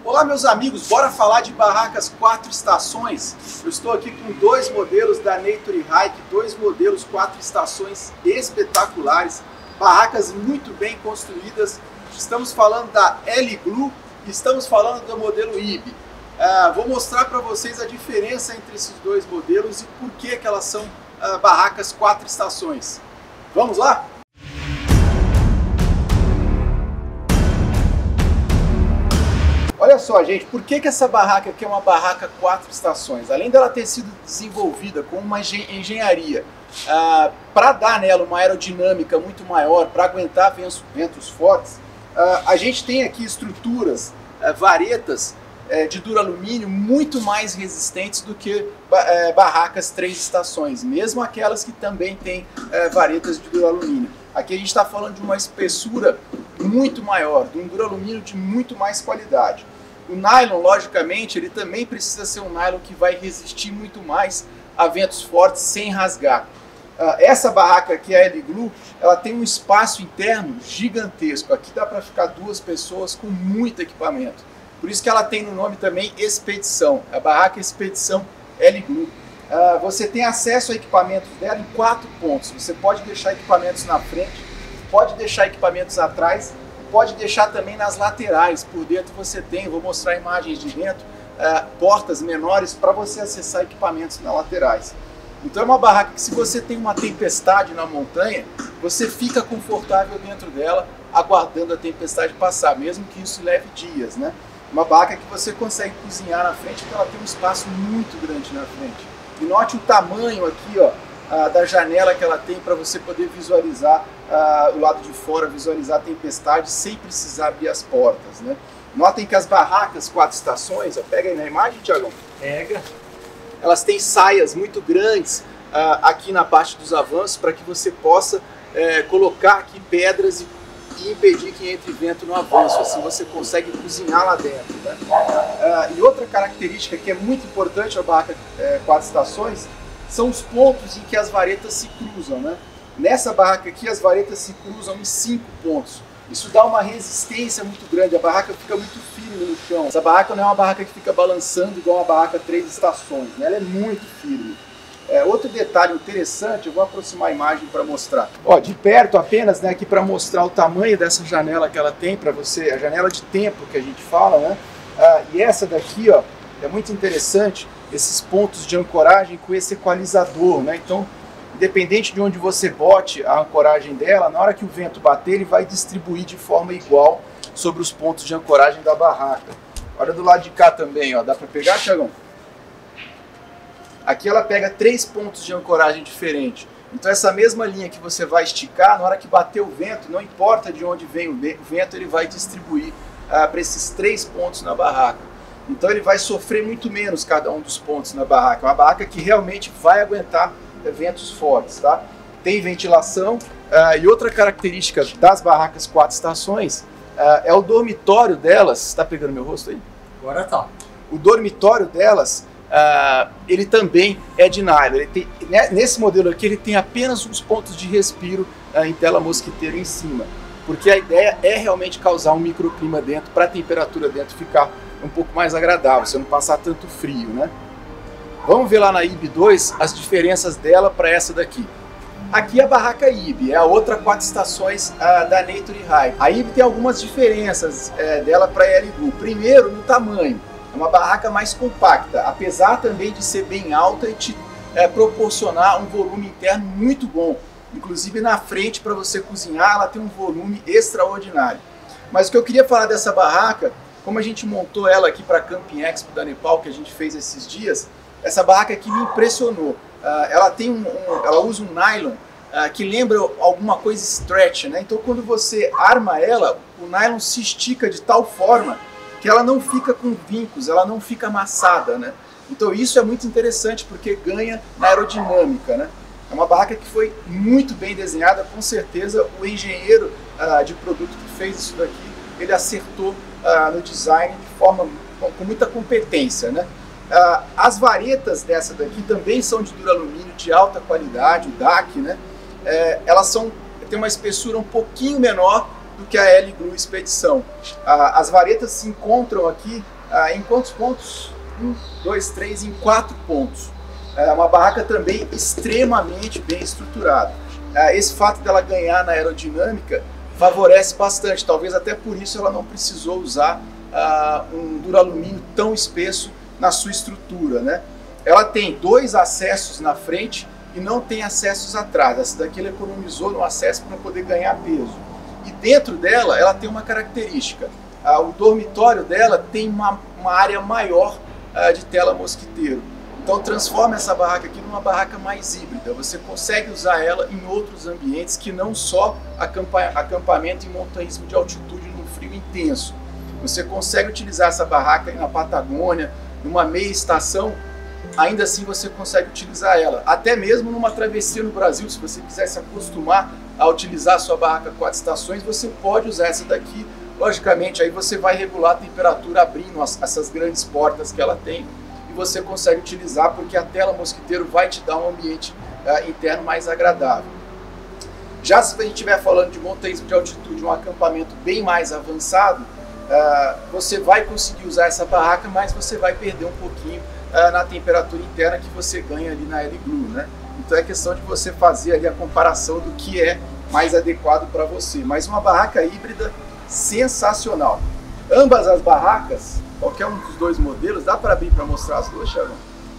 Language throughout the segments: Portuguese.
Olá meus amigos, bora falar de barracas 4 estações. Eu estou aqui com dois modelos da Nature Hike, dois modelos 4 estações espetaculares, barracas muito bem construídas. Estamos falando da L-Glue e estamos falando do modelo IB. Vou mostrar para vocês a diferença entre esses dois modelos e por que elas são barracas 4 estações. Vamos lá? Olha só, gente, por que essa barraca aqui é uma barraca 4 estações? Além dela ter sido desenvolvida com uma engenharia para dar nela uma aerodinâmica muito maior, para aguentar ventos fortes, a gente tem aqui estruturas, varetas de duralumínio muito mais resistentes do que barracas 3 estações, mesmo aquelas que também têm varetas de duralumínio. Aqui a gente está falando de uma espessura muito maior, de um duralumínio de muito mais qualidade. O nylon, logicamente, ele também precisa ser um nylon que vai resistir muito mais a ventos fortes sem rasgar. Essa barraca aqui, a L-Glue, ela tem um espaço interno gigantesco. Aqui dá para ficar 2 pessoas com muito equipamento. Por isso que ela tem no nome também Expedição, a barraca Expedição L-Glue. Você tem acesso a equipamentos dela em 4 pontos. Você pode deixar equipamentos na frente, pode deixar equipamentos atrás, pode deixar também nas laterais. Por dentro você tem, vou mostrar imagens de dentro, portas menores para você acessar equipamentos nas laterais. Então é uma barraca que, se você tem uma tempestade na montanha, você fica confortável dentro dela, aguardando a tempestade passar, mesmo que isso leve dias, né? Uma barraca que você consegue cozinhar na frente, porque ela tem um espaço muito grande na frente. E note o tamanho aqui, ó, da janela que ela tem para você poder visualizar o lado de fora, visualizar a tempestade sem precisar abrir as portas, né? Notem que as barracas 4 estações, ó, pega aí na imagem, Thiagão. Pega. Elas têm saias muito grandes aqui na parte dos avanços para que você possa colocar aqui pedras e impedir que entre vento no avanço. Assim você consegue cozinhar lá dentro, né? E outra característica que é muito importante na barraca 4 estações são os pontos em que as varetas se cruzam, né? Nessa barraca aqui as varetas se cruzam em 5 pontos. Isso dá uma resistência muito grande, a barraca fica muito firme no chão. Essa barraca não é uma barraca que fica balançando igual uma barraca 3 estações, né? Ela é muito firme. Outro detalhe interessante, eu vou aproximar a imagem para mostrar. Ó, de perto apenas, né, aqui para mostrar o tamanho dessa janela que ela tem para você, a janela de tempo que a gente fala, né? E essa daqui, ó, é muito interessante, esses pontos de ancoragem com esse equalizador, né? Então, independente de onde você bote a ancoragem dela, na hora que o vento bater, ele vai distribuir de forma igual sobre os pontos de ancoragem da barraca. Olha do lado de cá também, ó, dá para pegar, Thiagão? Aqui ela pega 3 pontos de ancoragem diferentes. Então essa mesma linha que você vai esticar, na hora que bater o vento, não importa de onde vem o vento, ele vai distribuir para esses 3 pontos na barraca. Então ele vai sofrer muito menos cada um dos pontos na barraca. É uma barraca que realmente vai aguentar ventos fortes, tá? Tem ventilação, e outra característica das barracas 4 estações é o dormitório delas. Está pegando meu rosto aí? Agora tá. O dormitório delas, ele também é de nylon. Ele tem, nesse modelo aqui ele tem apenas uns pontos de respiro em tela mosquiteira em cima, porque a ideia é realmente causar um microclima dentro, para a temperatura dentro ficar um pouco mais agradável, você não passar tanto frio, né? Vamos ver lá na IB 2 as diferenças dela para essa daqui. Aqui a barraca IB, é a outra 4 estações da Nature Hike. A IB tem algumas diferenças dela para a L-Glue. Primeiro, no tamanho. É uma barraca mais compacta, apesar também de ser bem alta e te proporcionar um volume interno muito bom. Inclusive na frente, para você cozinhar, ela tem um volume extraordinário. Mas o que eu queria falar dessa barraca, como a gente montou ela aqui para a Camping Expo da Nepal, que a gente fez esses dias, essa barraca aqui me impressionou. Ela usa um nylon que lembra alguma coisa stretch, né? Então quando você arma ela, o nylon se estica de tal forma que ela não fica com vincos, ela não fica amassada, né? Então isso é muito interessante porque ganha na aerodinâmica, né? É uma barraca que foi muito bem desenhada, com certeza o engenheiro de produto que fez isso daqui, ele acertou no design de forma com muita competência, né? As varetas dessa daqui também são de duralumínio de alta qualidade, o DAC, né? Elas têm uma espessura um pouquinho menor do que a L-Glue Expedição. As varetas se encontram aqui em quantos pontos? 1, 2, 3, em 4 pontos. É uma barraca também extremamente bem estruturada. Esse fato dela ganhar na aerodinâmica favorece bastante, talvez até por isso ela não precisou usar um duralumínio tão espesso na sua estrutura, né? Ela tem 2 acessos na frente e não tem acessos atrás. Essa daqui ela economizou no acesso para poder ganhar peso. E dentro dela, ela tem uma característica. O dormitório dela tem uma área maior de tela mosquiteiro. Então transforma essa barraca aqui numa barraca mais híbrida. Você consegue usar ela em outros ambientes que não só acampamento e montanhismo de altitude no frio intenso. Você consegue utilizar essa barraca na Patagônia, numa meia estação, ainda assim você consegue utilizar ela. Até mesmo numa travessia no Brasil, se você quiser se acostumar a utilizar a sua barraca 4 estações, você pode usar essa daqui. Logicamente, aí você vai regular a temperatura abrindo essas grandes portas que ela tem e você consegue utilizar porque a tela mosquiteiro vai te dar um ambiente interno mais agradável. Já se a gente estiver falando de montanhismo de altitude, um acampamento bem mais avançado, você vai conseguir usar essa barraca, mas você vai perder um pouquinho na temperatura interna que você ganha ali na L-Glue, né? Então é questão de você fazer ali a comparação do que é mais adequado para você. Mas uma barraca híbrida sensacional. Ambas as barracas, qualquer um dos 2 modelos, dá para abrir para mostrar as duas, Thiago?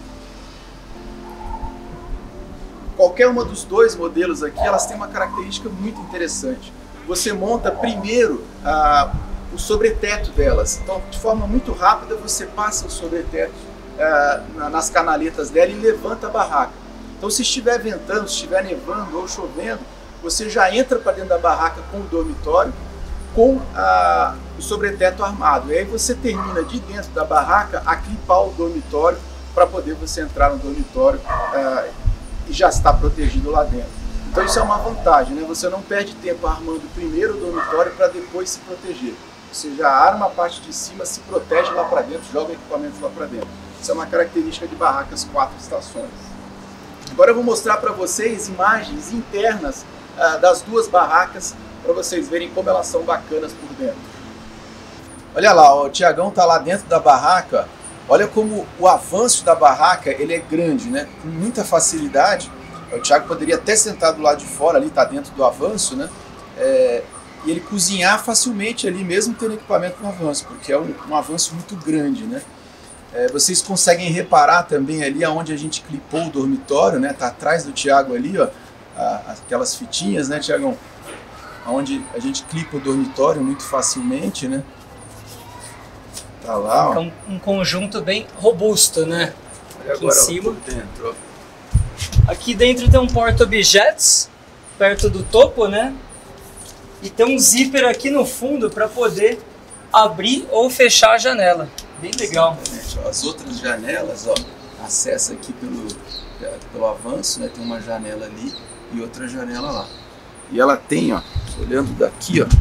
Qualquer uma dos 2 modelos aqui, elas têm uma característica muito interessante. Você monta primeiro o sobreteto delas. Então, de forma muito rápida, você passa o sobreteto nas canaletas dela e levanta a barraca. Então, se estiver ventando, se estiver nevando ou chovendo, você já entra para dentro da barraca com o dormitório, com o sobreteto armado. E aí você termina de dentro da barraca a clipar o dormitório para poder você entrar no dormitório e já está protegido lá dentro. Então isso é uma vantagem, né? Você não perde tempo armando primeiro o dormitório para depois se proteger. Você já arma a parte de cima, se protege lá para dentro, joga o equipamento lá para dentro. Isso é uma característica de barracas 4 estações. Agora eu vou mostrar para vocês imagens internas das 2 barracas, para vocês verem como elas são bacanas por dentro. Olha lá, ó, o Tiagão está lá dentro da barraca. Olha como o avanço da barraca ele é grande, né? Com muita facilidade. O Thiago poderia até sentar do lado de fora, ali está dentro do avanço, né? E ele cozinhar facilmente ali, mesmo tendo equipamento no avanço, porque é um avanço muito grande, né? Vocês conseguem reparar também ali onde a gente clipou o dormitório, né? Tá atrás do Thiago ali, ó, aquelas fitinhas, né, Thiagão? Onde a gente clipa o dormitório muito facilmente, né? Tá lá, ó. Um conjunto bem robusto, né? Aqui em cima. Dentro, ó. Aqui dentro tem um porta-objetos, perto do topo, né? E tem um zíper aqui no fundo para poder abrir ou fechar a janela. Bem legal. As outras janelas, ó, acessa aqui pelo avanço, né? Tem uma janela ali e outra janela lá. E ela tem, ó, olhando daqui, ó,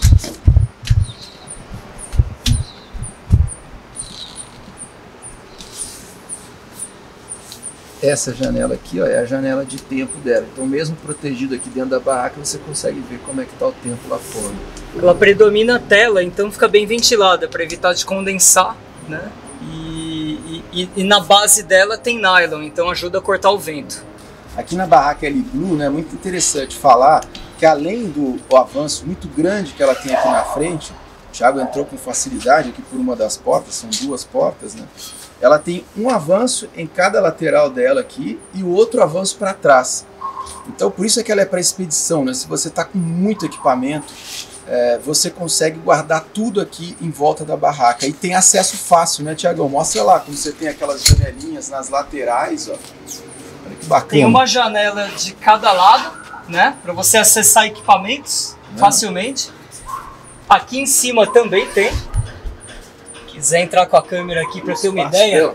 essa janela aqui, ó, é a janela de tempo dela. Então mesmo protegido aqui dentro da barraca, você consegue ver como é que está o tempo lá fora. Ela predomina a tela, então fica bem ventilada para evitar de condensar, né? E na base dela tem nylon, então ajuda a cortar o vento. Aqui na barraca L-Glue, né, é muito interessante falar que além do avanço muito grande que ela tem aqui na frente, o Thiago entrou com facilidade aqui por uma das portas, são 2 portas, né? Ela tem um avanço em cada lateral dela aqui e o outro avanço para trás. Então por isso é que ela é para expedição, né? Se você está com muito equipamento, você consegue guardar tudo aqui em volta da barraca. E tem acesso fácil, né, Thiagão? Mostra lá como você tem aquelas janelinhas nas laterais, ó. Olha que bacana. Tem uma janela de cada lado, né? Para você acessar equipamentos facilmente. Aqui em cima também tem. Quiser entrar com a câmera aqui para ter uma ideia.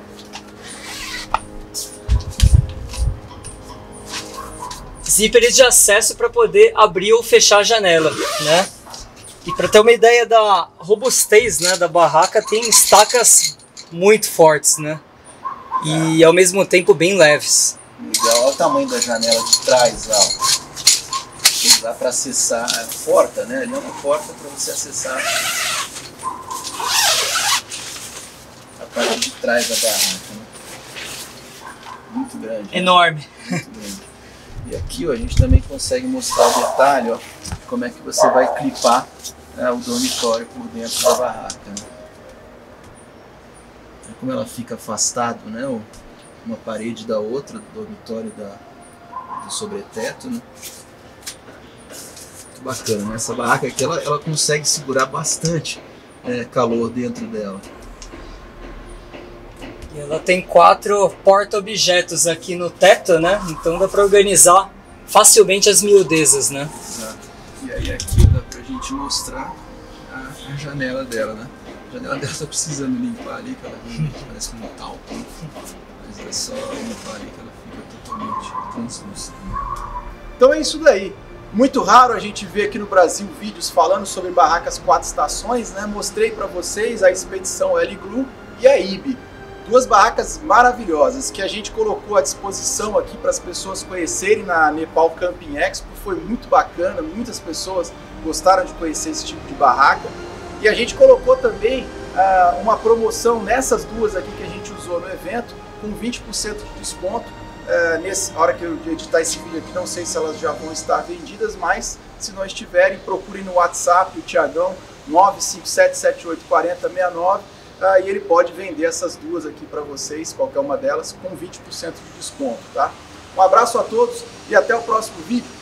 Zíperes de acesso para poder abrir ou fechar a janela, né? E para ter uma ideia da robustez, né, da barraca, tem estacas muito fortes, né? E ao mesmo tempo bem leves. Legal, olha o tamanho da janela de trás, ó. usar para acessar a porta, né? Ali é uma porta para você acessar a parte de trás da barraca, né? Muito grande. Enorme. Né? Muito grande. E aqui, ó, a gente também consegue mostrar o detalhe, ó, como é que você vai clipar, né, o dormitório por dentro da barraca. Né? Como ela fica afastado, né, uma parede da outra, do dormitório do sobreteto, né? Muito bacana, né? Essa barraca aqui ela consegue segurar bastante calor dentro dela. E ela tem 4 porta-objetos aqui no teto, né? Então dá para organizar facilmente as miudezas, né? Exato. E aí aqui dá pra gente mostrar a janela dela, né? A janela dela tá precisando limpar ali, que ela parece um talco, né? Mas é só limpar ali que ela fica totalmente translúcida. Então é isso daí. Muito raro a gente ver aqui no Brasil vídeos falando sobre barracas 4 estações, né? Mostrei para vocês a expedição L-Glu e a IBE. 2 barracas maravilhosas que a gente colocou à disposição aqui para as pessoas conhecerem na Nepal Camping Expo. Foi muito bacana, muitas pessoas gostaram de conhecer esse tipo de barraca. E a gente colocou também uma promoção nessas 2 aqui que a gente usou no evento, com 20% de desconto. Na hora que eu editar esse vídeo aqui, não sei se elas já vão estar vendidas, mas se não estiverem, procurem no WhatsApp o Thiagão 957784069. E ele pode vender essas 2 aqui para vocês, qualquer uma delas, com 20% de desconto, tá? Um abraço a todos e até o próximo vídeo.